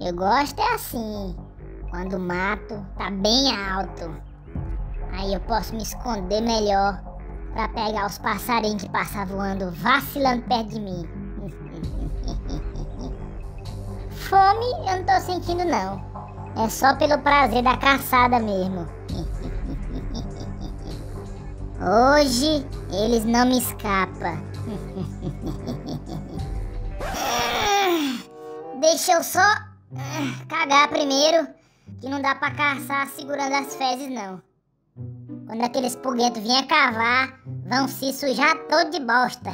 Eu gosto é assim, quando o mato tá bem alto. Aí eu posso me esconder melhor pra pegar os passarinhos que passam voando, vacilando perto de mim. Fome eu não tô sentindo não. É só pelo prazer da caçada mesmo. Hoje eles não me escapam. Deixa eu só cagar primeiro, que não dá pra caçar segurando as fezes não. Quando aqueles puguentos vierem cavar, vão se sujar todo de bosta.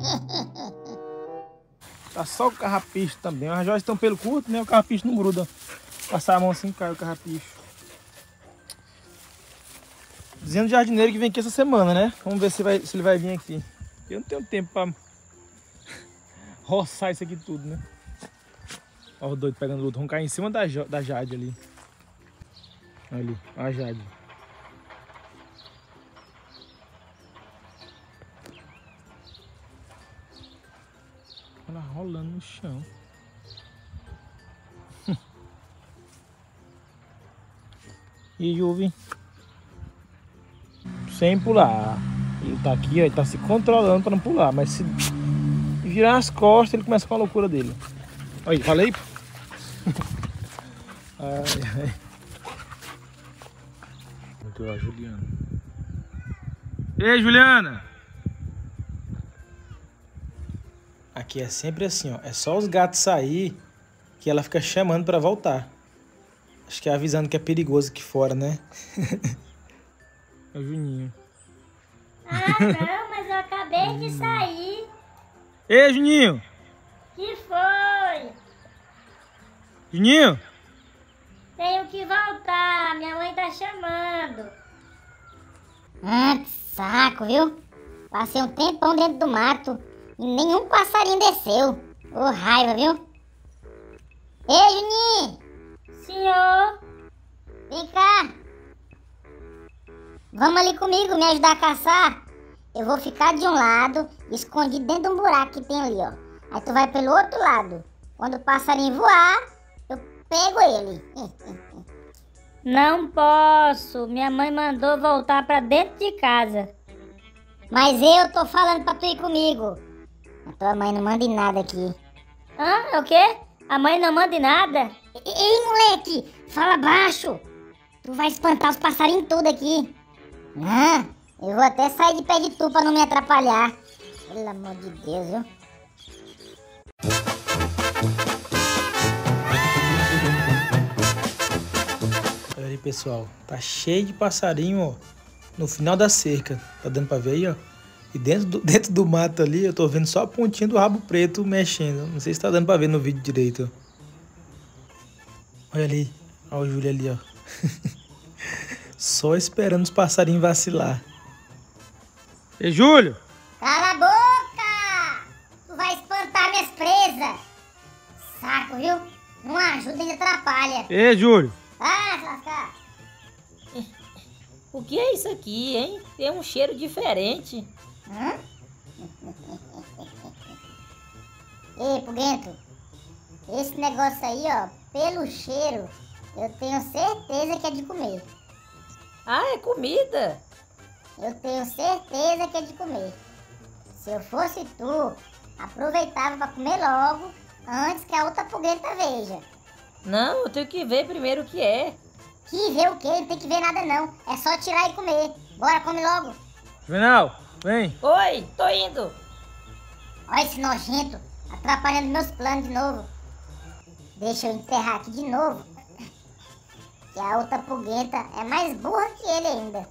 Tá só o carrapicho também. As joias estão pelo curto, né? O carrapicho não gruda. Passar a mão assim, cai o carrapicho. Dizendo o jardineiro que vem aqui essa semana, né? Vamos ver se ele vai vir aqui. Eu não tenho tempo pra roçar isso aqui tudo, né? Olha o doido pegando o outro. Vamos cair em cima da Jade ali. Ali, a Jade. Ela rolando no chão. E Juve sem pular. Ele tá aqui, ó, ele tá se controlando pra não pular. Mas se virar as costas, ele começa com a loucura dele. Aí, falei? Ai, ai. Muito lá, Juliana. Ei, Juliana! Aqui é sempre assim, ó. É só os gatos sair que ela fica chamando pra voltar. Acho que é avisando que é perigoso aqui fora, né? É o Juninho. Ah, não, mas eu acabei de sair. Ei, Juninho! Que foi? Juninho! Tenho que voltar, minha mãe tá chamando. Que saco, viu? Passei um tempão dentro do mato e nenhum passarinho desceu. Ô, raiva, viu? Ei, Juninho! Senhor! Vem cá! Vamos ali comigo me ajudar a caçar? Eu vou ficar de um lado, escondido dentro de um buraco que tem ali, ó. Aí tu vai pelo outro lado. Quando o passarinho voar, eu pego ele. Não posso. Minha mãe mandou voltar pra dentro de casa. Mas eu tô falando pra tu ir comigo. A tua mãe não manda em nada aqui. Hã? É o quê? A mãe não manda em nada? Ei, moleque! Fala baixo! Tu vai espantar os passarinhos tudo aqui. Eu vou até sair de pé de tu pra não me atrapalhar. Pelo amor de Deus, viu? Olha aí, pessoal. Tá cheio de passarinho, ó. No final da cerca. Tá dando pra ver aí, ó. E dentro do mato ali, eu tô vendo só a pontinha do rabo preto mexendo. Não sei se tá dando pra ver no vídeo direito, ó. Olha ali. Olha o Júlio ali, ó. Só esperando os passarinhos vacilar. Ei, Júlio! Cala a boca! Tu vai espantar minhas presas. Saco, viu? Não ajuda e atrapalha. Ei, Júlio! Ah, lascar! O que é isso aqui, hein? Tem um cheiro diferente. Ei, Puguento, esse negócio aí, ó, pelo cheiro, eu tenho certeza que é de comer. Ah, é comida? Eu tenho certeza que é de comer. Se eu fosse tu, aproveitava pra comer logo, antes que a outra Puguenta veja. Não, eu tenho que ver primeiro o que é. Que ver o quê? Não tem que ver nada não. É só tirar e comer. Bora, come logo. Juvenal, vem! Oi, tô indo. Olha esse nojento, atrapalhando meus planos de novo. Deixa eu enterrar aqui de novo. Que a outra Puguenta é mais burra que ele ainda.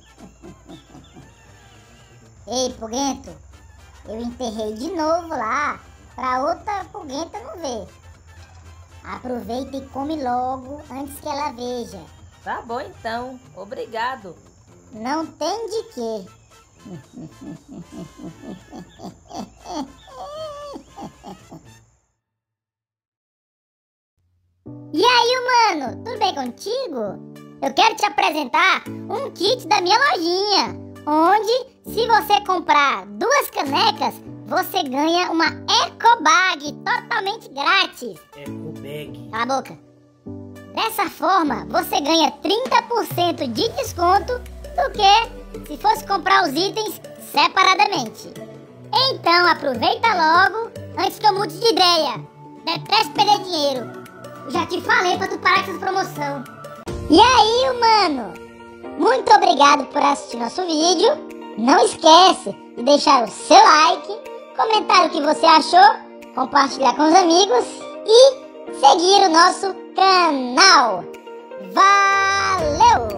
Ei, Puguento, eu enterrei de novo lá, pra outra Puguenta não ver. Aproveita e come logo, antes que ela veja. Tá bom então, obrigado. Não tem de quê. E aí, mano, tudo bem contigo? Eu quero te apresentar um kit da minha lojinha, onde, se você comprar 2 canecas, você ganha uma eco bag totalmente grátis. Eco bag. Cala a boca. Dessa forma, você ganha 30% de desconto do que se fosse comprar os itens separadamente. Então aproveita logo antes que eu mude de ideia. Deteste perder dinheiro. Eu já te falei pra tu parar com essas promoção. E aí, humano? Muito obrigado por assistir nosso vídeo. Não esquece de deixar o seu like, comentar o que você achou, compartilhar com os amigos e seguir o nosso canal. Valeu!